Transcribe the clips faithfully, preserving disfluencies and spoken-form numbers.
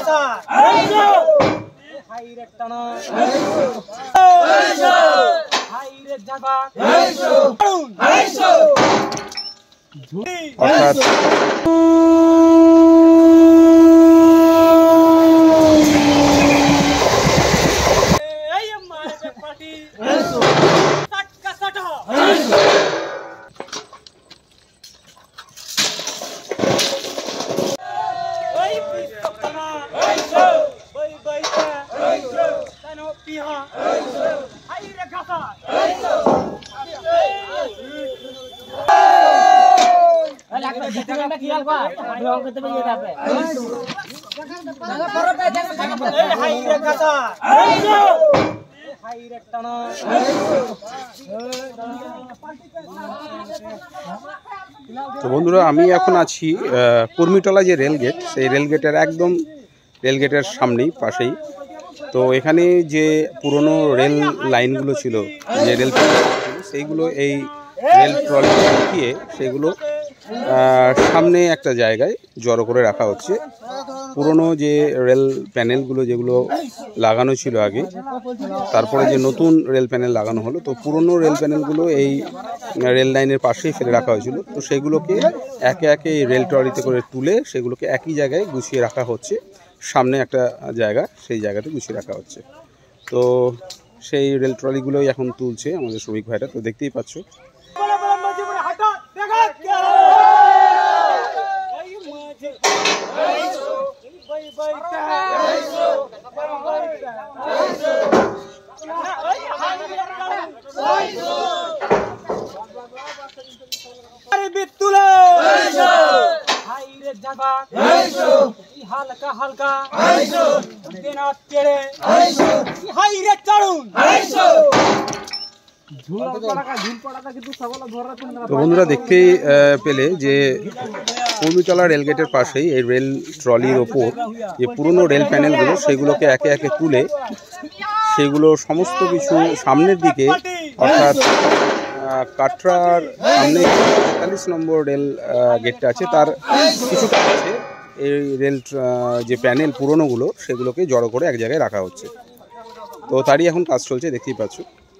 তো বন্ধুরা আমি এখন আছি কুর্মিটলা যে রেলগেট, সেই রেলগেটের একদম রেলগেটের সামনেই পাশেই। তো এখানে যে পুরনো রেল লাইনগুলো ছিল, যে রেল ছিল, সেইগুলো এই রেল ট্রলি ঢুকিয়ে সেগুলো সামনে একটা জায়গায় জড়ো করে রাখা হচ্ছে। পুরনো যে রেল প্যানেলগুলো যেগুলো লাগানো ছিল আগে, তারপরে যে নতুন রেল প্যানেল লাগানো হলো, তো পুরনো রেল প্যানেলগুলো এই রেল লাইনের পাশেই ফেলে রাখা হয়েছিল। তো সেগুলোকে একে একে এই রেল ট্রলিতে করে তুলে সেগুলোকে একই জায়গায় গুছিয়ে রাখা হচ্ছে। সামনে একটা জায়গা, সেই জায়গাতে গুছিয়ে রাখা হচ্ছে। তো সেই রেল ট্রলিগুলোই এখন তুলছে আমাদের শ্রমিক ভাইরা। তো দেখতেই পাচ্ছ। হালকা হালকা হাইরে চড়ুন। তো বন্ধুরা দেখতেই পেলে যে কুর্মিটলা রেলগেটের পাশেই এই রেল ট্রলির ওপর যে পুরনো রেল প্যানেলগুলো সেগুলোকে একে একে তুলে সেগুলো সমস্ত কিছু সামনের দিকে, অর্থাৎ কাটরার সামনে তেতাল্লিশ নম্বর রেল গেটটা আছে, তার কিছুটা আছে এই রেল যে প্যানেল পুরনোগুলো সেগুলোকে জড়ো করে এক জায়গায় রাখা হচ্ছে। তো তারই এখন কাজ চলছে, দেখতেই পাচ্ছ।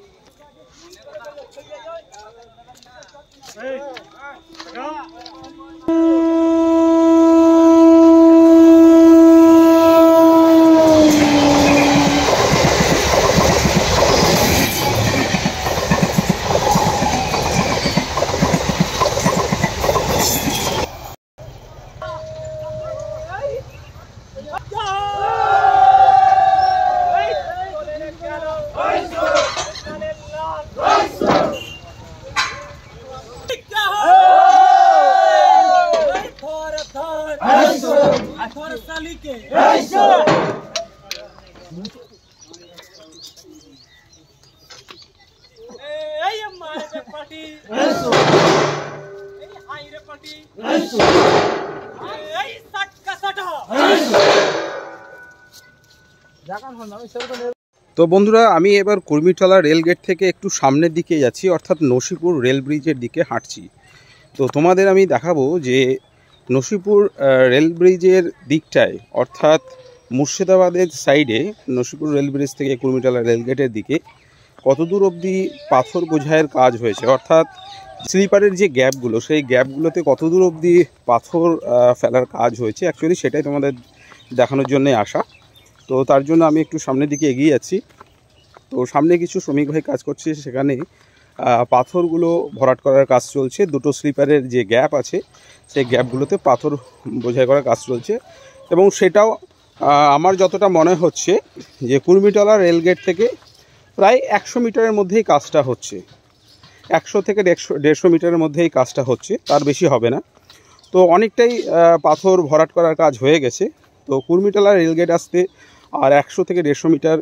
তো বন্ধুরা আমি এবার কুর্মিটলা রেলগেট থেকে একটু সামনের দিকে যাচ্ছি, অর্থাৎ নসিপুর রেল ব্রিজের দিকে হাঁটছি। তো তোমাদের আমি দেখাবো যে নসিপুর রেল ব্রিজের দিকটায়, অর্থাৎ মুর্শিদাবাদের সাইডে নসিপুর রেল ব্রিজ থেকে কুর্মিটলা রেলগেটের দিকে কতদূর অবধি পাথর বোঝাইয়ের কাজ হয়েছে, অর্থাৎ স্লিপারের যে গ্যাপগুলো সেই গ্যাপগুলোতে কতদূর অবধি পাথর ফেলার কাজ হয়েছে, অ্যাকচুয়ালি সেটাই তোমাদের দেখানোর জন্যে আসা। তো তার জন্য আমি একটু সামনের দিকে এগিয়ে যাচ্ছি। তো সামনে কিছু শ্রমিক ভাই কাজ করছে, সেখানে পাথরগুলো ভরাট করার কাজ চলছে। দুটো স্লিপারের যে গ্যাপ আছে সেই গ্যাপগুলোতে পাথর বোঝাই করার কাজ চলছে, এবং সেটাও আমার যতটা মনে হচ্ছে যে কুর্মিটলা রেলগেট থেকে প্রায় একশো মিটারের মধ্যেই কাজটা হচ্ছে। একশো থেকে দেড়শো দেড়শো মিটারের মধ্যেই কাজটা হচ্ছে, তার বেশি হবে না। তো অনেকটাই পাথর ভরাট করার কাজ হয়ে গেছে। তো কুর্মিটলা রেলগেট আসতে আর একশো থেকে দেড়শো মিটার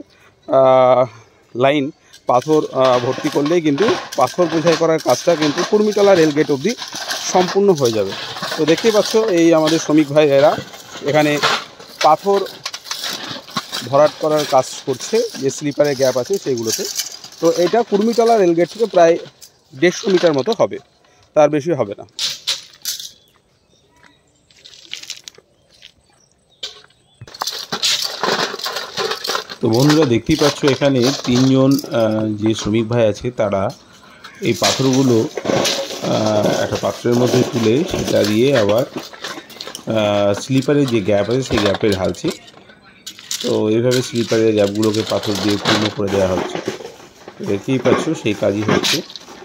লাইন পাথর ভর্তি করলেই কিন্তু পাথর বোঝাই করার কাজটা কিন্তু কুর্মিটলা রেলগেট অবধি সম্পূর্ণ হয়ে যাবে। তো দেখতেই পাচ্ছ এই আমাদের শ্রমিক ভাইয়েরা এখানে পাথর ভরাট করার কাজ করছে, যে স্লিপারের গ্যাপ আছে সেইগুলোতে। তো এটা কুর্মিটলা রেলগেট থেকে প্রায় দেড়শো মিটার মতো হবে, তার বেশি হবে না। তো বন্ধুরা দেখতেই পাচ্ছ এখানে তিনজন যে শ্রমিক ভাই আছে তারা এই পাথরগুলো একটা পাত্রের মধ্যে তুলে সেটা দিয়ে আবার স্লিপারের যে গ্যাপ আছে সেই গ্যাপে ঢালছে। তো এইভাবে স্লিপারের গ্যাপগুলোকে পাথর দিয়ে পূর্ণ করে দেওয়া হচ্ছে। দেখতেই পাচ্ছ সেই কাজই হচ্ছে।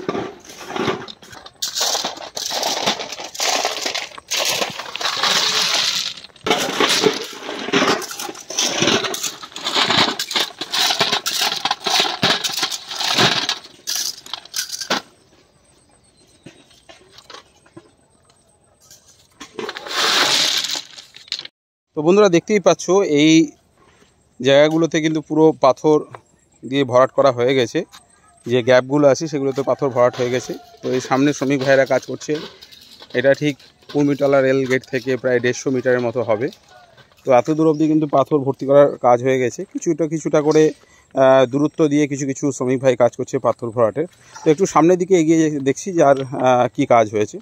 তো বন্ধুরা দেখতেই পাচ্ছ এই জায়গাগুলোতে কিন্তু পুরো পাথর দিয়ে ভরাট করা হয়ে গেছে। যে গ্যাপগুলো আছে সেগুলোতে পাথর ভরাট হয়ে গেছে। তো এই সামনে শ্রমিক ভাইয়েরা কাজ করছে। এটা ঠিক কুর্মিটলা রেল গেট থেকে প্রায় দেড়শো মিটারের মতো হবে। তো এত দূর অবধি কিন্তু পাথর ভর্তি করার কাজ হয়ে গেছে। কিছুটা কিছুটা করে দূরত্ব দিয়ে কিছু কিছু শ্রমিক ভাই কাজ করছে পাথর ভরাটের। তো একটু সামনের দিকে এগিয়ে দেখছি যে আর কী কাজ হয়েছে।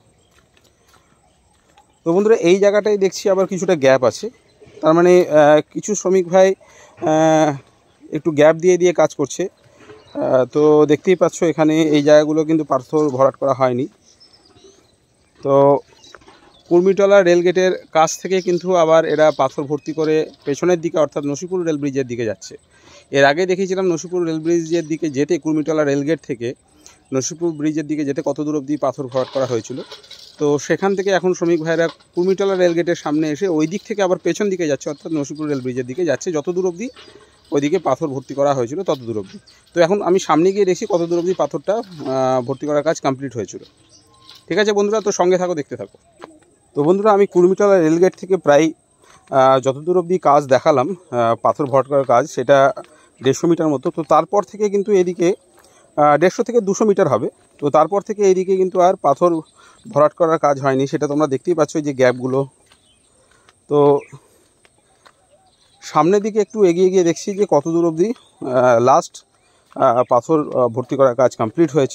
তো বন্ধুরা এই জায়গাটায় দেখছি আবার কিছুটা গ্যাপ আছে। তার মানে কিছু শ্রমিক ভাই একটু গ্যাপ দিয়ে দিয়ে কাজ করছে। তো দেখতেই পাচ্ছ এখানে এই জায়গাগুলো কিন্তু পাথর ভরাট করা হয়নি। তো কুর্মিটলা রেলগেটের কাছ থেকে কিন্তু আবার এরা পাথর ভর্তি করে পেছনের দিকে অর্থাৎ নসিপুর রেল ব্রিজের দিকে যাচ্ছে। এর আগে দেখেছিলাম নসিপুর রেল ব্রিজের দিকে যেতে কুর্মিটলা রেলগেট থেকে নসিপুর ব্রিজের দিকে যেতে কত দূর অবধি পাথর ভরাট করা হয়েছিল। তো সেখান থেকে এখন শ্রমিক ভাইরা কুর্মিটলা রেলগেটের সামনে এসে ওই দিক থেকে আবার পেছন দিকে যাচ্ছে অর্থাৎ নসিপুর রেল ব্রিজের দিকে যাচ্ছে। যত দূর অবধি ওইদিকে পাথর ভর্তি করা হয়েছিল তত দূর অবধি। তো এখন আমি সামনে গিয়ে দেখছি কত দূর অবধি পাথরটা ভর্তি করার কাজ কমপ্লিট হয়েছিল। ঠিক আছে বন্ধুরা, তো সঙ্গে থাকো, দেখতে থাকো। তো বন্ধুরা আমি কুর্মিটলা রেলগেট থেকে প্রায় যত দূর অবধি কাজ দেখালাম পাথর ভরাট করার কাজ, সেটা দেড়শো মিটার মতো। তো তারপর থেকে কিন্তু এদিকে দেড়শো থেকে দুশো মিটার হবে। তো তারপর থেকে এইদিকে কিন্তু আর পাথর ভরাট করার কাজ হয়নি। সেটা তোমরা দেখতেই পাচ্ছ যে গ্যাপগুলো। তো সামনের দিকে একটু এগিয়ে গিয়ে দেখছি যে কত দূর অবধি লাস্ট পাথর ভর্তি করার কাজ কমপ্লিট হয়েছে।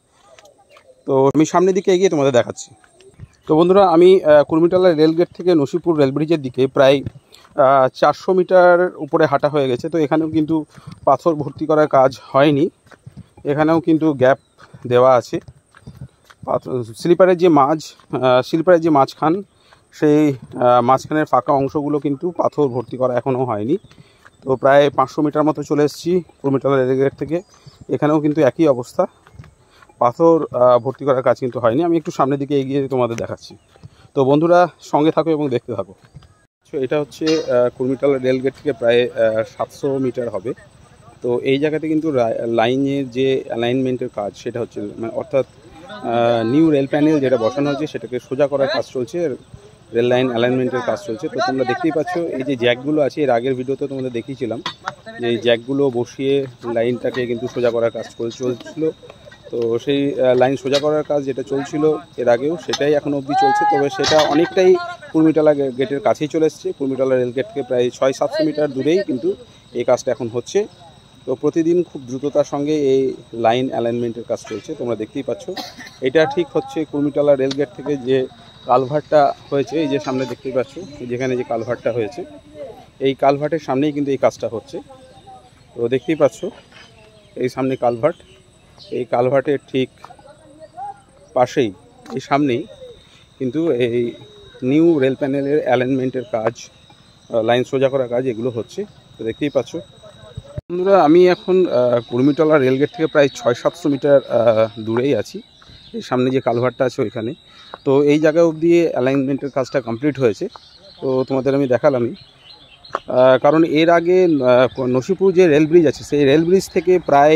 তো আমি সামনের দিকে এগিয়ে তোমাদের দেখাচ্ছি। তো বন্ধুরা আমি কুর্মিটলা রেলগেট থেকে নসিপুর রেল ব্রিজের দিকে প্রায় চারশো মিটার উপরে হাঁটা হয়ে গেছে। তো এখানেও কিন্তু পাথর ভর্তি করার কাজ হয়নি। এখানেও কিন্তু গ্যাপ দেওয়া আছে। স্লিপারের যে মাঝ স্লিপারের যে মাঝখান সেই মাঝখানের ফাঁকা অংশগুলো কিন্তু পাথর ভর্তি করা এখনও হয়নি। তো প্রায় পাঁচশো মিটার মতো চলে এসেছি কুর্মিটলা রেলগেট থেকে। এখানেও কিন্তু একই অবস্থা, পাথর ভর্তি করার কাজ কিন্তু হয়নি। আমি একটু সামনের দিকে এগিয়ে তোমাদের দেখাচ্ছি। তো বন্ধুরা সঙ্গে থাকো এবং দেখতে থাকো। এটা হচ্ছে কুর্মিটলা রেলগেট থেকে প্রায় সাতশো মিটার হবে। তো এই জায়গাতে কিন্তু লাইনের যে অ্যালাইনমেন্টের কাজ সেটা হচ্ছে, মানে অর্থাৎ নিউ রেল প্যানেল যেটা বসানো হয়েছে সেটাকে সোজা করার কাজ চলছে, রেল লাইন অ্যালাইনমেন্টের কাজ চলছে। তো তোমরা দেখতেই পাচ্ছ এই যে জ্যাকগুলো আছে, এর আগের ভিডিওতে তোমাদের দেখিয়েছিলাম যে এই জ্যাকগুলো বসিয়ে লাইনটাকে কিন্তু সোজা করার কাজ চলছিল। তো সেই লাইন সোজা করার কাজ যেটা চলছিল এর আগেও, সেটাই এখন অবধি চলছে। তবে সেটা অনেকটাই কুর্মিটলা গেটের কাছেই চলে এসছে। কুর্মিটলা রেলগেট থেকে প্রায় ছয় সাতশো মিটার দূরেই কিন্তু এই কাজটা এখন হচ্ছে। তো প্রতিদিন খুব দ্রুততার সঙ্গে এই লাইন অ্যালাইনমেন্টের কাজ চলছে, তোমরা দেখতেই পাচ্ছ। এটা ঠিক হচ্ছে কুর্মিটলা রেলগেট থেকে যে কালভার্টটা হয়েছে, এই যে সামনে দেখতেই পাচ্ছ যেখানে যে কালভার্টটা হয়েছে, এই কালভার্টের সামনেই কিন্তু এই কাজটা হচ্ছে। তো দেখতেই পাচ্ছ এই সামনে কালভার্ট, এই কালভার্টের ঠিক পাশেই এই সামনেই কিন্তু এই নিউ রেল প্যানেলের অ্যালাইনমেন্টের কাজ, লাইন সোজা করার কাজ এগুলো হচ্ছে। তো দেখতেই পাচ্ছ বন্ধুরা আমি এখন কুর্মিটলা রেলগেট থেকে প্রায় ছয় সাতশো মিটার দূরেই আছি, এই সামনে যে কালভার্টটা আছে ওইখানে। তো এই জায়গা অবধি অ্যালাইনমেন্টের কাজটা কমপ্লিট হয়েছে। তো তোমাদের আমি দেখালামই, কারণ এর আগে নসিপুর যে রেল ব্রিজ আছে সেই রেল ব্রিজ থেকে প্রায়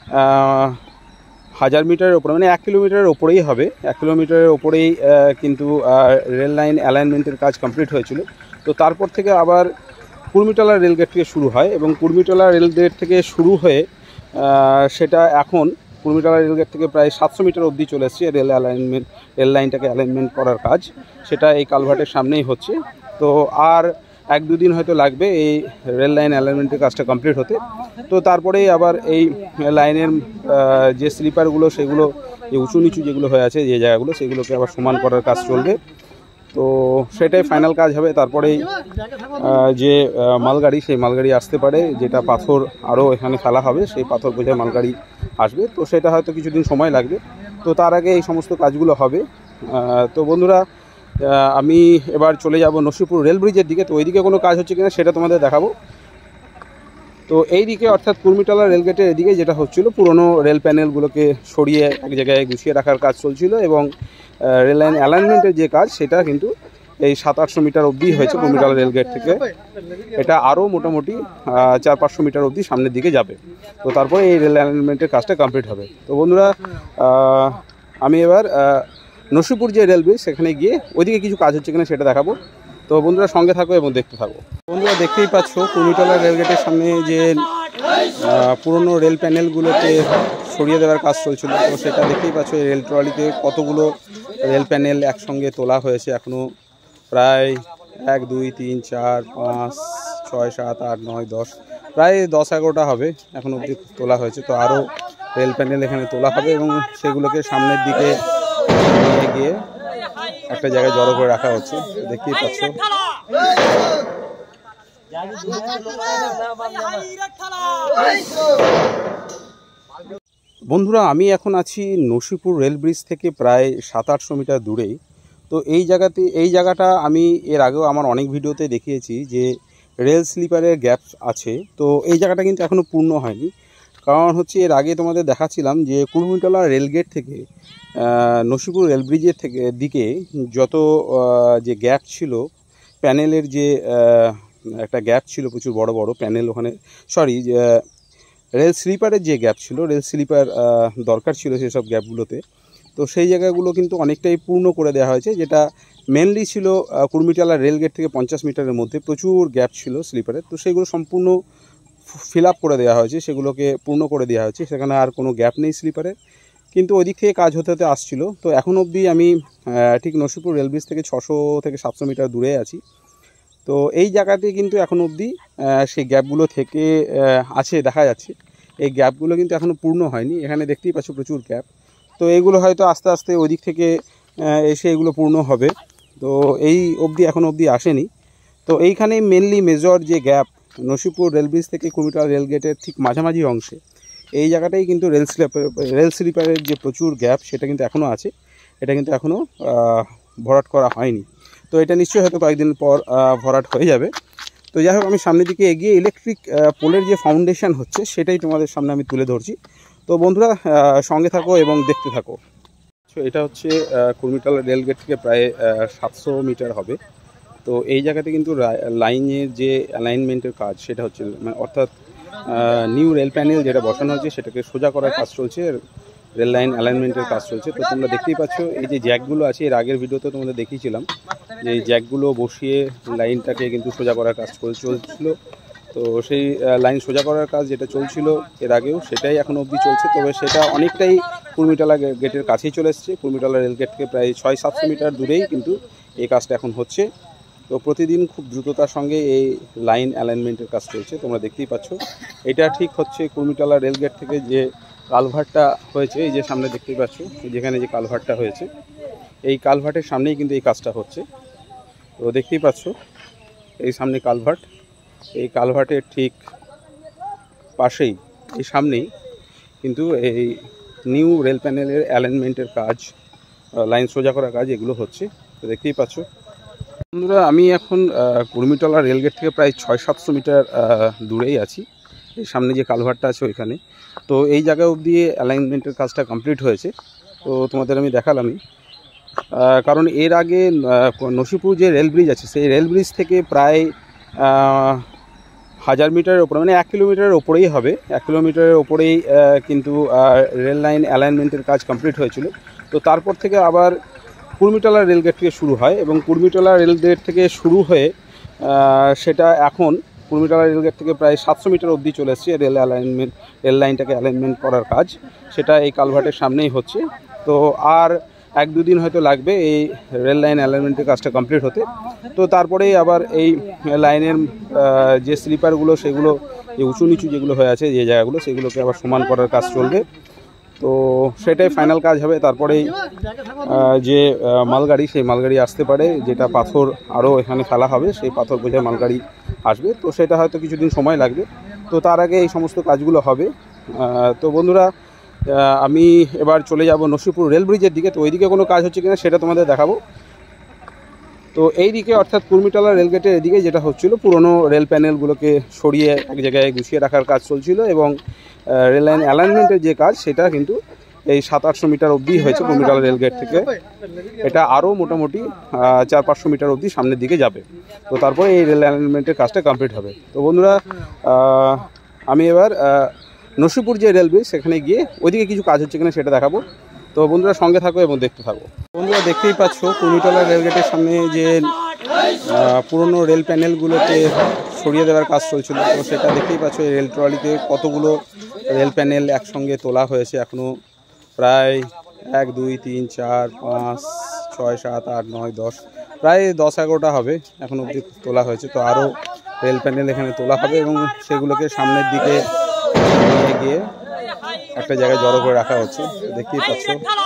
হাজার মিটারের ওপরে, মানে এক কিলোমিটারের ওপরেই হবে, এক কিলোমিটারের ওপরেই কিন্তু রেল লাইন অ্যালাইনমেন্টের কাজ কমপ্লিট হয়েছিল। তো তারপর থেকে আবার কুর্মিটলা রেলগেট থেকে শুরু হয় এবং কুর্মিটলা রেলগেট থেকে শুরু হয়ে সেটা এখন কুর্মিটলা রেলগেট থেকে প্রায় সাতশো মিটার অবধি চলে এসছে রেল অ্যালাইনমেন্ট, রেল লাইনটাকে অ্যালাইনমেন্ট করার কাজ, সেটা এই কালভার্টের সামনেই হচ্ছে। তো আর এক দুদিন হয়তো লাগবে এই রেল লাইন অ্যালাইনমেন্টের কাজটা কমপ্লিট হতে। তো তারপরেই আবার এই লাইনের যে স্লিপারগুলো সেগুলো, যে উঁচু নিচু যেগুলো হয়ে আছে যে জায়গাগুলো, সেগুলোকে আবার সমান করার কাজ চলবে। তো সেটাই ফাইনাল কাজ হবে। তারপরেই যে মালগাড়ি, সেই মালগাড়ি আসতে পারে, যেটা পাথর আরও এখানে ফেলা হবে, সেই পাথর বোঝায় মালগাড়ি আসবে। তো সেটা হয়তো কিছুদিন সময় লাগবে। তো তার আগে এই সমস্ত কাজগুলো হবে। তো বন্ধুরা, আমি এবার চলে যাব নসিপুর রেল ব্রিজের দিকে। তো ওইদিকে কোনো কাজ হচ্ছে কিনা সেটা তোমাদের দেখাবো। তো এই দিকে অর্থাৎ কুর্মিটলা রেলগেটের এদিকে যেটা হচ্ছিল, পুরনো রেল প্যানেলগুলোকে সরিয়ে এক জায়গায় গুছিয়ে রাখার কাজ চলছিল, এবং রেল লাইন অ্যালাইনমেন্টের যে কাজ সেটা কিন্তু এই সাত আটশো মিটার অবধি হয়েছে কুর্মিটলা রেলগেট থেকে। এটা আরও মোটামুটি চার পাঁচশো মিটার অবধি সামনের দিকে যাবে। তো তারপরে এই রেল অ্যালাইনমেন্টের কাজটা কমপ্লিট হবে। তো বন্ধুরা, আমি এবার নসিপুর যে রেল ব্রিজ সেখানে গিয়ে ওইদিকে কিছু কাজ হচ্ছে কিনা সেটা দেখাবো। তো বন্ধুরা সঙ্গে থাকো এবং দেখতে থাকো। বন্ধুরা দেখতেই পাচ্ছ কুর্মিটলা রেলগেটের সামনে যে পুরনো রেল প্যানেলগুলোকে সরিয়ে দেওয়ার কাজ চলছিল। তো সেটা দেখতেই পাচ্ছ, এই রেল ট্রলিতে কতগুলো রেল প্যানেল একসঙ্গে তোলা হয়েছে। এখনও প্রায় এক দুই তিন চার পাঁচ ছয় সাত আট নয় দশ, প্রায় দশ এগারোটা হবে এখন অবধি তোলা হয়েছে। তো আরও রেল প্যানেল এখানে তোলা হবে এবং সেগুলোকে সামনের দিকে নিয়ে গিয়ে একটা জায়গায় জড়ো করে রাখা হচ্ছে। দেখতেই পাচ্ছ। বন্ধুরা, আমি এখন আছি নসিপুর রেল ব্রিজ থেকে প্রায় সাত আটশো মিটার দূরেই। তো এই জায়গাতে এই জায়গাটা আমি এর আগেও আমার অনেক ভিডিওতে দেখিয়েছি যে রেল স্লিপারের গ্যাপ আছে। তো এই জায়গাটা কিন্তু এখনও পূর্ণ হয়নি। কারণ হচ্ছে, এর আগে তোমাদের দেখাচ্ছিলাম যে কুর্মিটলা রেলগেট থেকে নসিপুর রেল ব্রিজের থেকে দিকে যত যে গ্যাপ ছিল, প্যানেলের যে একটা গ্যাপ ছিল, প্রচুর বড় বড় প্যানেল ওখানে, সরি রেল স্লিপারের যে গ্যাপ ছিল, রেল স্লিপার দরকার ছিল সেসব গ্যাপগুলোতে। তো সেই জায়গাগুলো কিন্তু অনেকটাই পূর্ণ করে দেওয়া হয়েছে। যেটা মেনলি ছিল কুর্মিটলা রেলগেট থেকে পঞ্চাশ মিটারের মধ্যে প্রচুর গ্যাপ ছিল স্লিপারের। তো সেগুলো সম্পূর্ণ ফিল আপ করে দেওয়া হয়েছে, সেগুলোকে পূর্ণ করে দেওয়া হয়েছে। সেখানে আর কোনো গ্যাপ নেই স্লিপারের। কিন্তু ওই দিক থেকে কাজ হতে হতে আসছিল। তো এখন অবধি আমি ঠিক নসিপুর রেল ব্রিজ থেকে ছশো থেকে সাতশো মিটার দূরে আছি। তো এই জায়গাতে কিন্তু এখন অবধি সেই গ্যাপগুলো থেকে আছে, দেখা যাচ্ছে। এই গ্যাপগুলো কিন্তু এখনও পূর্ণ হয়নি। এখানে দেখতেই পাচ্ছ প্রচুর গ্যাপ। তো এইগুলো হয়তো আস্তে আস্তে ওই দিক থেকে এসে এগুলো পূর্ণ হবে। তো এই অবধি এখন অবধি আসেনি। তো এইখানেই মেনলি মেজর যে গ্যাপ, নসিপুর রেল ব্রিজ থেকে কুর্মিটলা রেলগেটের ঠিক মাঝামাঝি অংশে, এই জায়গাটাই কিন্তু রেল স্লিপার রেল স্লিপারের যে প্রচুর গ্যাপ সেটা কিন্তু এখনও আছে। এটা কিন্তু এখনও ভরাট করা হয়নি। তো এটা নিশ্চয়ই হয়তো কয়েকদিন পর ভরাট হয়ে যাবে। তো যাই হোক, আমি সামনের দিকে এগিয়ে ইলেকট্রিক পোলের যে ফাউন্ডেশন হচ্ছে সেটাই তোমাদের সামনে আমি তুলে ধরছি। তো বন্ধুরা সঙ্গে থাকো এবং দেখতে থাকো। তো এটা হচ্ছে কুর্মিটলা রেলগেট থেকে প্রায় সাতশো মিটার হবে। তো এই জায়গাতে কিন্তু লাইনের যে অ্যালাইনমেন্টের কাজ সেটা হচ্ছে, মানে অর্থাৎ নিউ রেল প্যানেল যেটা বসানো হচ্ছে সেটাকে সোজা করার কাজ চলছে, রেল লাইন অ্যালাইনমেন্টের কাজ চলছে। তো তোমরা দেখতেই পাচ্ছ এই যে জ্যাকগুলো আছে, এর আগের ভিডিওতে তোমাদের দেখিয়েছিলাম যে এই জ্যাকগুলো বসিয়ে লাইনটাকে কিন্তু সোজা করার কাজ চলছিল। তো সেই লাইন সোজা করার কাজ যেটা চলছিল এর আগেও, সেটাই এখনও অবধি চলছে। তবে সেটা অনেকটাই কুর্মিটলা গেটের কাছেই চলে এসছে। কুর্মিটলা রেলগেট থেকে প্রায় ছয় সাতশো মিটার দূরেই কিন্তু এই কাজটা এখন হচ্ছে। তো প্রতিদিন খুব দ্রুততার সঙ্গে এই লাইন অ্যালাইনমেন্টের কাজ চলছে, তোমরা দেখতেই পাচ্ছ। এটা ঠিক হচ্ছে কুর্মিটলা রেলগেট থেকে যে কালভার্টটা হয়েছে, এই যে সামনে দেখতেই পাচ্ছ, যেখানে যে কালভার্টটা হয়েছে, এই কালভার্টের সামনেই কিন্তু এই কাজটা হচ্ছে। তো দেখতেই পাচ্ছ এই সামনে কালভার্ট, এই কালভার্টের ঠিক পাশেই, এই সামনেই কিন্তু এই নিউ রেল প্যানেলের অ্যালাইনমেন্টের কাজ, লাইন সোজা করার কাজ এগুলো হচ্ছে। তো দেখতেই পাচ্ছ বন্ধুরা, আমি এখন কুর্মিটলা রেলগেট থেকে প্রায় ছয় সাতশো মিটার দূরেই আছি। এই সামনে যে কালভার্টটা আছে ওইখানে। তো এই জায়গা অবধি অ্যালাইনমেন্টের কাজটা কমপ্লিট হয়েছে। তো তোমাদের আমি দেখালামই। কারণ এর আগে নসিপুর যে রেল ব্রিজ আছে, সেই রেল ব্রিজ থেকে প্রায় হাজার মিটারের ওপরে, মানে এক কিলোমিটারের ওপরেই হবে, এক কিলোমিটারের ওপরেই কিন্তু রেল লাইন অ্যালাইনমেন্টের কাজ কমপ্লিট হয়েছিল। তো তারপর থেকে আবার কুর্মিটলা রেলগেট থেকে শুরু হয়, এবং কুর্মিটলা রেলগেট থেকে শুরু হয়ে সেটা এখন কুর্মিটলা রেলগেট থেকে প্রায় সাতশো মিটার অবধি চলে এসছে রেল অ্যালাইনমেন্ট, রেল লাইনটাকে অ্যালাইনমেন্ট করার কাজ। সেটা এই কালভার্টের সামনেই হচ্ছে। তো আর এক দুদিন হয়তো লাগবে এই রেল লাইন অ্যালাইনমেন্টের কাজটা কমপ্লিট হতে। তো তারপরেই আবার এই লাইনের যে স্লিপারগুলো, সেগুলো যে উঁচু নিচু যেগুলো হয়ে আছে যে জায়গাগুলো, সেগুলোকে আবার সমান করার কাজ চলবে। তো সেটাই ফাইনাল কাজ হবে। তারপরেই যে মালগাড়ি সেই মালগাড়ি আসতে পারে, যেটা পাথর আরও এখানে ফেলা হবে, সেই পাথর বোঝায় মালগাড়ি আসবে। তো সেটা হয়তো কিছুদিন সময় লাগবে। তো তার আগে এই সমস্ত কাজগুলো হবে। তো বন্ধুরা, আমি এবার চলে যাব নসিপুর রেল ব্রিজের দিকে। তো ওইদিকে কোনো কাজ হচ্ছে কিনা সেটা তোমাদের দেখাবো। তো এই দিকে অর্থাৎ কুর্মিটলা রেলগেটের এদিকে যেটা হচ্ছিল, পুরনো রেল প্যানেলগুলোকে সরিয়ে এক জায়গায় গুছিয়ে রাখার কাজ চলছিল, এবং রেল লাইন অ্যালাইনমেন্টের যে কাজ সেটা কিন্তু এই সাত আটশো মিটার অবধি হয়েছে কুর্মিটলা রেলগেট থেকে। এটা আরও মোটামুটি চার পাঁচশো মিটার অবধি সামনের দিকে যাবে। তো তারপরে এই রেল অ্যালাইনমেন্টের কাজটা কমপ্লিট হবে। তো বন্ধুরা, আমি এবার নসিপুর যে রেল ব্রিজ সেখানে গিয়ে ওইদিকে কিছু কাজ হচ্ছে কিনা সেটা দেখাবো। তো বন্ধুরা সঙ্গে থাকো এবং দেখতে থাকো। বন্ধুরা দেখতেই পাচ্ছ কুর্মিটলা রেলগেটের সামনে যে পুরনো রেল প্যানেলগুলোকে সরিয়ে দেওয়ার কাজ চলছিল। তো সেটা দেখতেই পাচ্ছ, এই রেল ট্রলিতে কতগুলো রেল প্যানেল একসঙ্গে তোলা হয়েছে। এখনও প্রায় এক দুই তিন চার পাঁচ ছয় সাত আট নয় দশ, প্রায় দশ এগারোটা হবে এখন অবধি তোলা হয়েছে। তো আরও রেল প্যানেল এখানে তোলা হবে এবং সেগুলোকে সামনের দিকে নিয়ে গিয়ে একটা জায়গায় জড়ো করে রাখা হচ্ছে। দেখতেই পাচ্ছ।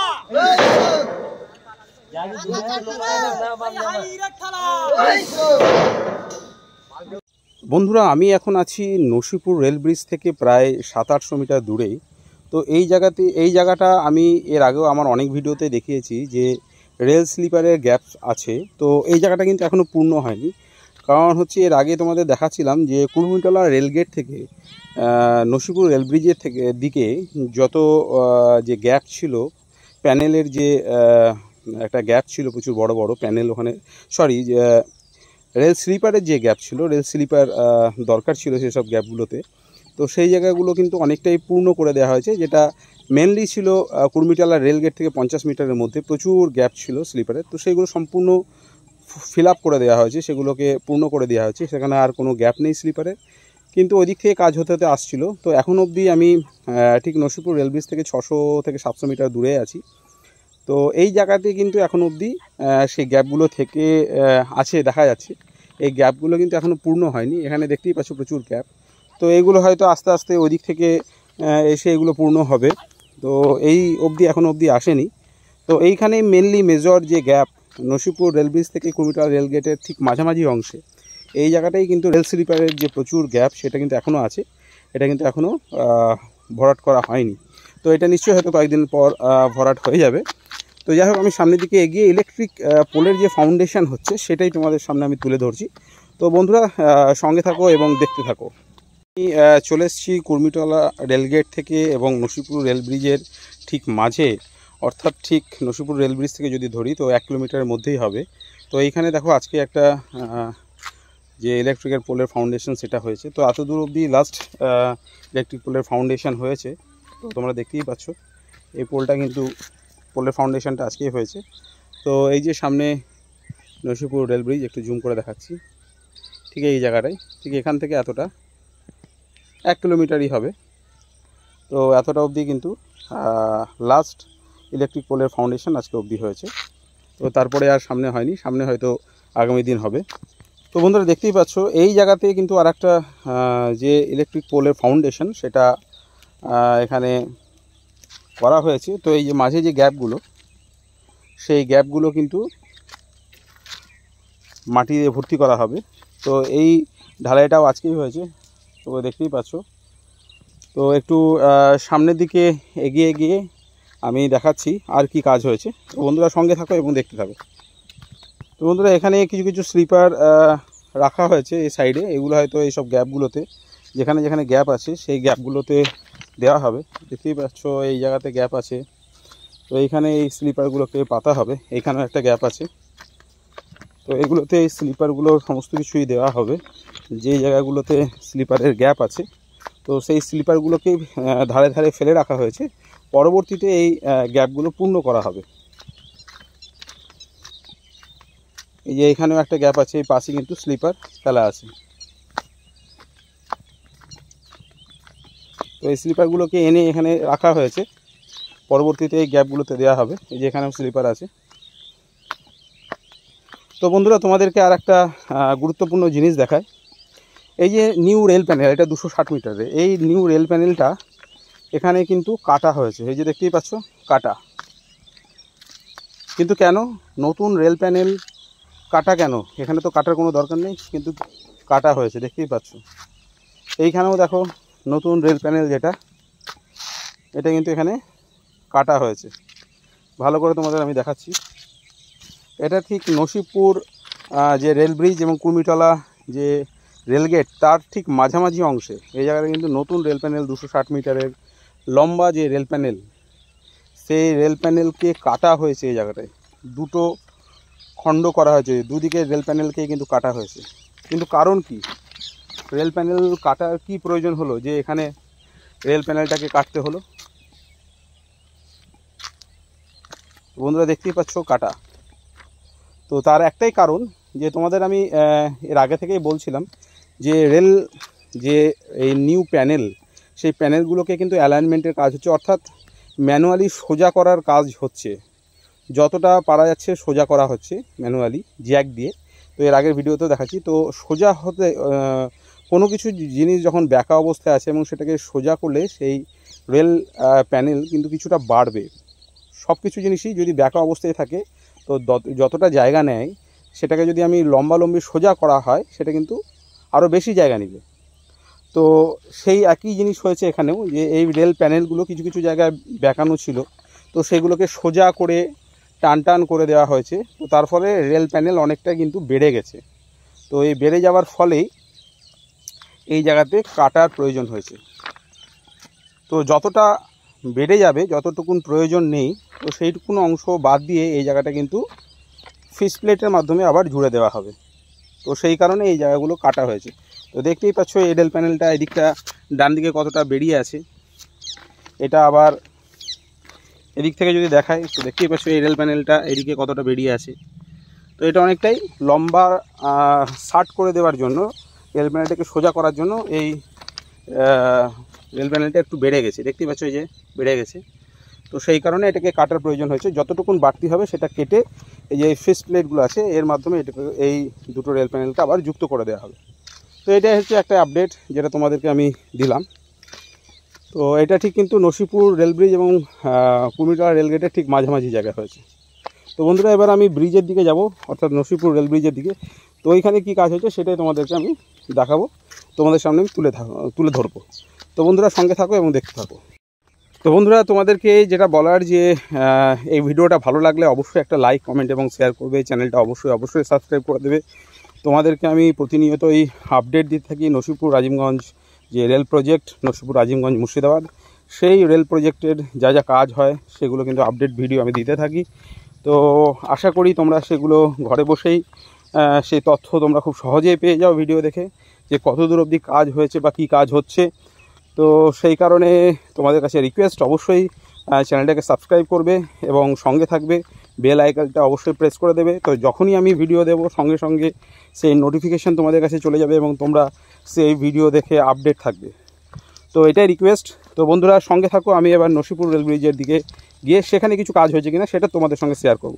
বন্ধুরা, আমি এখন আছি নসিপুর রেল ব্রিজ থেকে প্রায় সাত আটশো মিটার দূরেই। তো এই জায়গাতে এই জায়গাটা আমি এর আগেও আমার অনেক ভিডিওতে দেখিয়েছি যে রেল স্লিপারের গ্যাপ আছে। তো এই জায়গাটা কিন্তু এখনও পূর্ণ হয়নি। কারণ হচ্ছে, এর আগে তোমাদের দেখাচ্ছিলাম যে কুর্মিটলা রেলগেট থেকে নসিপুর রেল ব্রিজের থেকে দিকে যত যে গ্যাপ ছিল, প্যানেলের যে একটা গ্যাপ ছিল, প্রচুর বড় বড় প্যানেল ওখানে, সরি রেল স্লিপারের যে গ্যাপ ছিল, রেল স্লিপার দরকার ছিল সেসব গ্যাপগুলোতে। তো সেই জায়গাগুলো কিন্তু অনেকটাই পূর্ণ করে দেওয়া হয়েছে। যেটা মেনলি ছিল কুর্মিটলা রেলগেট থেকে পঞ্চাশ মিটারের মধ্যে প্রচুর গ্যাপ ছিল স্লিপারের। তো সেইগুলো সম্পূর্ণ ফিল আপ করে দেওয়া হয়েছে, সেগুলোকে পূর্ণ করে দেওয়া হয়েছে। সেখানে আর কোনো গ্যাপ নেই স্লিপারের। কিন্তু ওই দিক থেকে কাজ হতে হতে আসছিলো। তো এখন অবধি আমি ঠিক নসিপুর রেল ব্রিজ থেকে ছশো থেকে সাতশো মিটার দূরে আছি। তো এই জায়গাতে কিন্তু এখন অবধি সেই গ্যাপগুলো থেকে আছে, দেখা যাচ্ছে। এই গ্যাপগুলো কিন্তু এখনও পূর্ণ হয়নি। এখানে দেখতেই পাচ্ছ প্রচুর গ্যাপ। তো এইগুলো হয়তো আস্তে আস্তে ওই দিক থেকে এসে এগুলো পূর্ণ হবে। তো এই অবধি এখনও অবধি আসেনি। তো এইখানে মেনলি মেজর যে গ্যাপ, নসিপুর রেল ব্রিজ থেকে কুর্মিটলা রেলগেটের ঠিক মাঝামাঝি অংশে এই জায়গাটাই কিন্তু রেল স্লিপারের যে প্রচুর গ্যাপ সেটা কিন্তু এখনও আছে। এটা কিন্তু এখনও ভরাট করা হয়নি। তো এটা নিশ্চয়ই হয়তো কয়েকদিন পর ভরাট হয়ে যাবে। তো যাই হোক, আমি সামনের দিকে এগিয়ে ইলেকট্রিক পোলের যে ফাউন্ডেশন হচ্ছে সেটাই তোমাদের সামনে আমি তুলে ধরছি। তো বন্ধুরা সঙ্গে থাকো এবং দেখতে থাকো। আমি চলে এসেছি কুর্মিটলা রেলগেট থেকে এবং নসিপুর রেল ব্রিজের ঠিক মাঝে, অর্থাৎ ঠিক নসিপুর রেল ব্রিজ থেকে যদি ধরি তো এক কিলোমিটারের মধ্যেই হবে। তো এইখানে দেখো আজকে একটা যে ইলেকট্রিকের পোলের ফাউন্ডেশন সেটা হয়েছে। তো এত দূর অবধি লাস্ট ইলেকট্রিক পোলের ফাউন্ডেশন হয়েছে। তো তোমরা দেখতেই পাচ্ছ এই পোলটা কিন্তু, পোলের ফাউন্ডেশনটা আজকেই হয়েছে। তো এই যে সামনে নসিপুর রেল ব্রিজ, একটু জুম করে দেখাচ্ছি, ঠিক এই জায়গাটায়, ঠিক এখান থেকে এতটা এক কিলোমিটারই হবে। তো এতটা অবধি কিন্তু লাস্ট ইলেকট্রিক পোলের ফাউন্ডেশন আজকে অবধি হয়েছে। তো তারপরে আর সামনে হয়নি, সামনে হয়তো আগামী দিন হবে। তো বন্ধুরা দেখতেই পাচ্ছ এই জায়গাতে কিন্তু আর একটা যে ইলেকট্রিক পোলের ফাউন্ডেশন সেটা এখানে করা হয়েছে। তো এই যে মাঝে যে গ্যাপগুলো, সেই গ্যাপগুলো কিন্তু মাটি দিয়ে ভর্তি করা হবে। তো এই ঢালাইটাও আজকেই হয়েছে। তো দেখতেই পাচ্ছ। তো একটু সামনের দিকে এগিয়ে গিয়ে আমি দেখাচ্ছি আর কি কাজ হয়েছে। তো বন্ধুরা সঙ্গে থাকো এবং দেখতে থাকো। তো বন্ধুরা এখানে কিছু কিছু স্লিপার রাখা হয়েছে এই সাইডে। এগুলো হয়তো এইসব গ্যাপগুলোতে, যেখানে যেখানে গ্যাপ আছে সেই গ্যাপগুলোতে দেওয়া হবে। দেখতেই পাচ্ছ এই জায়গাতে গ্যাপ আছে। তো এইখানে এই স্লিপারগুলোকে পাতা হবে। এইখানেও একটা গ্যাপ আছে। তো এগুলোতে এই স্লিপারগুলো সমস্ত কিছুই দেওয়া হবে। যে জায়গাগুলোতে স্লিপারের গ্যাপ আছে তো সেই স্লিপারগুলোকে ধারে ধারে ফেলে রাখা হয়েছে। পরবর্তীতে এই গ্যাপগুলো পূর্ণ করা হবে। এই যে এখানেও একটা গ্যাপ আছে, এই পাশে কিন্তু স্লিপার ফেলা আছে। তো এই স্লিপারগুলোকে এনে এখানে রাখা হয়েছে, পরবর্তীতে এই গ্যাপগুলোতে দেওয়া হবে। এই যে এখানেও স্লিপার আছে। তো বন্ধুরা তোমাদেরকে আর একটা গুরুত্বপূর্ণ জিনিস দেখায়। এই যে নিউ রেল প্যানেল, এটা দুশো ষাট মিটারে, এই নিউ রেল প্যানেলটা এখানে কিন্তু কাটা হয়েছে, এই যে দেখতেই পাচ্ছ কাটা। কিন্তু কেন নতুন রেল প্যানেল কাটা কেন? এখানে তো কাটার কোনো দরকার নেই, কিন্তু কাটা হয়েছে দেখতেই পাচ্ছ। এইখানেও দেখো নতুন রেল প্যানেল যেটা, এটা কিন্তু এখানে কাটা হয়েছে। ভালো করে তোমাদের আমি দেখাচ্ছি। এটা ঠিক নসিবপুর যে রেল ব্রিজ এবং কুর্মিটলা যে রেলগেট তার ঠিক মাঝামাঝি অংশে এই জায়গাটা কিন্তু নতুন রেল প্যানেল দুশো ষাট মিটারের লম্বা যে রেল প্যানেল, সেই রেল প্যানেলকে কাটা হয়েছে। এই জায়গাটায় দুটো খণ্ড করা হয়েছে, দুদিকে রেল প্যানেলকে কিন্তু কাটা হয়েছে। কিন্তু কারণ কি, রেল প্যানেল কাটার কি প্রয়োজন হলো যে এখানে রেল প্যানেলটাকে কাটতে হলো? বন্ধুরা দেখতেই পাচ্ছ কাটা। তো তার একটাই কারণ, যে তোমাদের আমি এর আগে থেকেই বলছিলাম যে রেল যে এই নিউ প্যানেল, সেই প্যানেলগুলোকে কিন্তু অ্যালাইনমেন্টের কাজ হচ্ছে, অর্থাৎ ম্যানুয়ালি সোজা করার কাজ হচ্ছে। যতটা পারা যাচ্ছে সোজা করা হচ্ছে ম্যানুয়ালি জ্যাক দিয়ে। তো এর আগের ভিডিওতেও দেখাচ্ছি। তো সোজা হতে কোনো কিছু জিনিস যখন ব্যাকা অবস্থায় আছে এবং সেটাকে সোজা করলে সেই রেল প্যানেল কিন্তু কিছুটা বাড়বে। সব কিছু জিনিসই যদি ব্যাকা অবস্থায় থাকে তো যতটা জায়গা নেয়, সেটাকে যদি আমি লম্বালম্বি সোজা করা হয় সেটা কিন্তু আরও বেশি জায়গা নেবে। তো সেই একই জিনিস হয়েছে এখানেও, যে এই রেল প্যানেলগুলো কিছু কিছু জায়গায় বেঁকানো ছিল, তো সেগুলোকে সোজা করে টান টান করে দেওয়া হয়েছে। তো তার ফলে রেল প্যানেল অনেকটা কিন্তু বেড়ে গেছে। তো এই বেড়ে যাওয়ার ফলেই এই জায়গাতে কাটার প্রয়োজন হয়েছে। তো যতটা বেড়ে যাবে, যতটুকুন প্রয়োজন নেই, তো সেইটুকুন অংশ বাদ দিয়ে এই জায়গাটা কিন্তু ফিস প্লেটের মাধ্যমে আবার জুড়ে দেওয়া হবে। তো সেই কারণে এই জায়গাগুলো কাটা হয়েছে। তো দেখতেই পাচ্ছ এই রেল প্যানেলটা এদিকটা ডান দিকে কতটা বেরিয়ে আছে। এটা আবার এদিক থেকে যদি দেখায় তো দেখতেই পাচ্ছ এই রেল প্যানেলটা এদিকে কতটা বেরিয়ে আছে। তো এটা অনেকটাই লম্বা শার্ট করে দেওয়ার জন্য, রেল প্যানেলটাকে সোজা করার জন্য এই রেল প্যানেলটা একটু বেড়ে গেছে। দেখতেই পাচ্ছ এই যে বেড়ে গেছে। তো সেই কারণে এটাকে কাটার প্রয়োজন হয়েছে। যতটুকুন বাড়তি হবে সেটা কেটে এই যে ফিস প্লেটগুলো আছে এর মাধ্যমে এটাকে এই দুটো রেল প্যানেলকে আবার যুক্ত করে দেওয়া হবে। তো এটাই হচ্ছে একটা আপডেট যেটা তোমাদেরকে আমি দিলাম। তো এটা ঠিক কিন্তু নসিপুর রেল ব্রিজ এবং কুর্মিটলা রেলগেটের ঠিক মাঝামাঝি জায়গা হয়েছে। তো বন্ধুরা এবার আমি ব্রিজের দিকে যাব, অর্থাৎ নসিপুর রেল ব্রিজের দিকে। তো ওইখানে কী কাজ হয়েছে সেটাই তোমাদেরকে আমি দেখাবো, তোমাদের সামনে আমি তুলে থাকো তুলে ধরবো। তো বন্ধুরা সঙ্গে থাকো এবং দেখতে থাকো। তো বন্ধুরা তোমাদেরকে যেটা বলার, যে এই ভিডিওটা ভালো লাগলে অবশ্যই একটা লাইক, কমেন্ট এবং শেয়ার করবে। চ্যানেলটা অবশ্যই অবশ্যই সাবস্ক্রাইব করে দেবে। তোমাদেরকে আমি প্রতিনিয়ত এই আপডেট দিতে থাকি নসিপুর আজিমগঞ্জ যে রেল প্রজেক্ট, নসিপুর আজিমগঞ্জ মুর্শিদাবাদ, সেই রেল প্রজেক্টের যা যা কাজ হয় সেগুলো কিন্তু আপডেট ভিডিও আমি দিতে থাকি। তো আশা করি তোমরা সেগুলো ঘরে বসেই সেই তথ্য তোমরা খুব সহজেই পেয়ে যাও ভিডিও দেখে, যে কত দূর অবধি কাজ হয়েছে বা কী কাজ হচ্ছে। তো সেই কারণে তোমাদের কাছে রিকোয়েস্ট, অবশ্যই চ্যানেলটাকে সাবস্ক্রাইব করবে এবং সঙ্গে থাকবে। বেল আইকনটা অবশ্যই প্রেস করে দেবে। তো যখনই আমি ভিডিও দেব সঙ্গে সঙ্গে সেই নোটিফিকেশান তোমাদের কাছে চলে যাবে এবং তোমরা সেই ভিডিও দেখে আপডেট থাকবে। তো এটাই রিকোয়েস্ট। তো বন্ধুরা সঙ্গে থাকো, আমি এবার নসিপুর রেল ব্রিজের দিকে গিয়ে সেখানে কিছু কাজ হয়েছে কিনা সেটা তোমাদের সঙ্গে শেয়ার করব।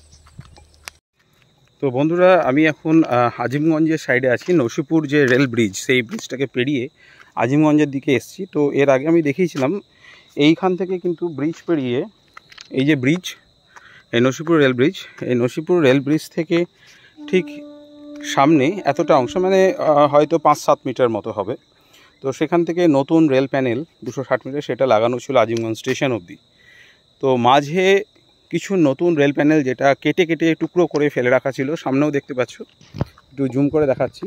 তো বন্ধুরা আমি এখন আজিমগঞ্জের সাইডে আছি। নসিপুর যে রেল ব্রিজ, সেই ব্রিজটাকে পেরিয়ে আজিমগঞ্জের দিকে এসেছি। তো এর আগে আমি দেখিয়েছিলাম এইখান থেকে কিন্তু ব্রিজ পেরিয়ে এই যে ব্রিজ, এই নসিপুর রেল ব্রিজ, এই নসিপুর রেল ব্রিজ থেকে ঠিক সামনে এতটা অংশ, মানে হয়তো পাঁচ সাত মিটার মতো হবে। তো সেখান থেকে নতুন রেল প্যানেল দুশো ষাট মিটার সেটা লাগানো ছিল আজিমগঞ্জ স্টেশন অবধি। তো মাঝে কিছু নতুন রেল প্যানেল যেটা কেটে কেটে টুকরো করে ফেলে রাখা ছিল, সামনেও দেখতে পাচ্ছ, একটু জুম করে দেখাচ্ছি।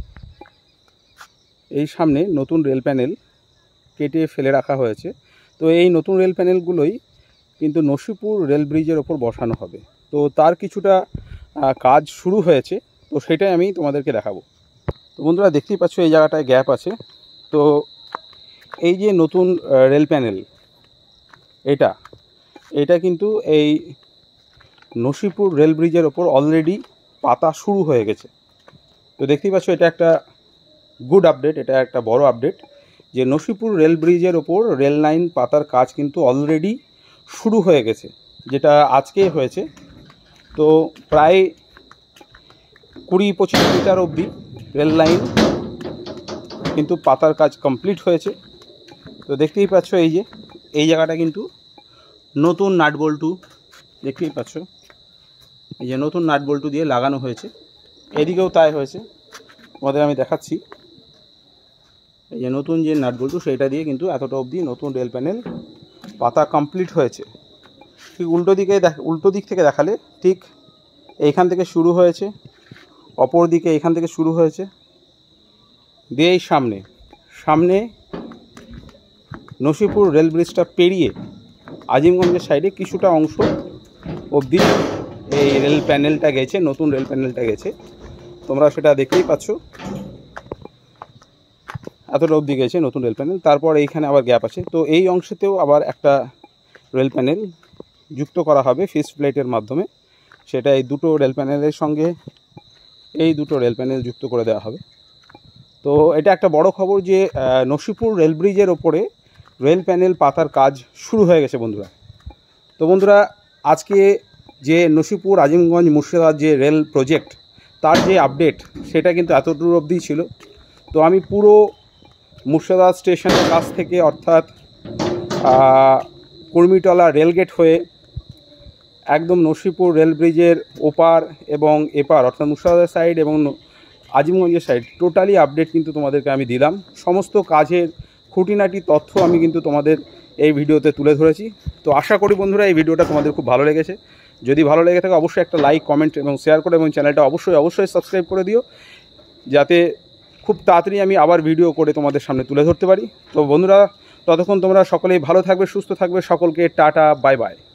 এই সামনে নতুন রেল প্যানেল কেটে ফেলে রাখা হয়েছে। তো এই নতুন রেল প্যানেলগুলোই কিন্তু নসিপুর রেল ব্রিজের ওপর বসানো হবে। তো তার কিছুটা কাজ শুরু হয়েছে, তো সেটাই আমি তোমাদেরকে দেখাবো। তো বন্ধুরা দেখতেই পাচ্ছ এই জায়গাটায় গ্যাপ আছে। তো এই যে নতুন রেল প্যানেল, এটা এটা কিন্তু এই নসিপুর রেল ব্রিজের ওপর অলরেডি পাতা শুরু হয়ে গেছে। তো দেখতেই পাচ্ছ এটা একটা গুড আপডেট, এটা একটা বড় আপডেট, যে নসিপুর রেল ব্রিজের ওপর রেল লাইন পাতার কাজ কিন্তু অলরেডি শুরু হয়ে গেছে, যেটা আজকে হয়েছে। তো প্রায় কুড়ি পঁচিশ মিটার অবধি রেল লাইন কিন্তু পাতার কাজ কমপ্লিট হয়েছে। তো তো দেখতেই পাচ্ছ এই যে এই জায়গাটা কিন্তু নতুন নাট বল্টু দেখতেই পাচ্ছ, এই যে নতুন নাট বল্টু দিয়ে লাগানো হয়েছে। এদিকেও তাই হয়েছে, তোমাদের আমি দেখাচ্ছি। এই যে নতুন যে নাট বল্টু সেইটা দিয়ে কিন্তু এতটা অবধি নতুন রেল প্যানেল পাতা কমপ্লিট হয়েছে। ঠিক উল্টো দিকে দেখ উল্টো দিক থেকে দেখালে ঠিক এইখান থেকে শুরু হয়েছে, অপর দিকে এইখান থেকে শুরু হয়েছে, দিয়ে এই সামনে সামনে নসিপুর রেল ব্রিজটা পেরিয়ে আজিমগঞ্জের সাইডে কিছুটা অংশ অবধি এই রেল প্যানেলটা গেছে, নতুন রেল প্যানেলটা গেছে। তোমরা সেটা দেখতেই পাচ্ছ, এতটা অবধি গেছে নতুন রেল প্যানেল। তারপর এইখানে আবার গ্যাপ আছে, তো এই অংশেতেও আবার একটা রেল প্যানেল যুক্ত করা হবে ফিক্সড প্লেটের মাধ্যমে। সেটা এই দুটো রেল প্যানেলের সঙ্গে এই দুটো রেল প্যানেল যুক্ত করে দেওয়া হবে। তো এটা একটা বড় খবর যে নসিপুর রেল ব্রিজের ওপরে রেল প্যানেল পাতার কাজ শুরু হয়ে গেছে বন্ধুরা। তো বন্ধুরা, আজকে যে নসিপুর আজিমগঞ্জ মুর্শিদাবাদ যে রেল প্রজেক্ট তার যে আপডেট সেটা কিন্তু এতদূর অবধি ছিল। তো আমি পুরো মুর্শিদাবাদ স্টেশনের কাছ থেকে অর্থাৎ কুর্মিটলা রেলগেট হয়ে একদম নসিপুর রেল ব্রিজের ওপার এবং এপার অর্থাৎ মুর্শিদাবাদের সাইড এবং আজিমগঞ্জের সাইড টোটালি আপডেট কিন্তু তোমাদেরকে আমি দিলাম। সমস্ত কাজের খুঁটিনাটি তথ্য আমি কিন্তু তোমাদের এই ভিডিওতে তুলে ধরেছি। তো আশা করি বন্ধুরা এই ভিডিওটা তোমাদের খুব ভালো লেগেছে। যদি ভালো লেগে থাকে অবশ্যই একটা লাইক, কমেন্ট এবং শেয়ার করে এবং চ্যানেলটা অবশ্যই অবশ্যই সাবস্ক্রাইব করে দিও, যাতে খুব তাড়াতাড়ি আমি আবার ভিডিও করে তোমাদের সামনে তুলে ধরতে পারি। তো বন্ধুরা, ততক্ষণ তোমরা সকলেই ভালো থাকবে, সুস্থ থাকবে। সকলকে টাটা, বাই বাই।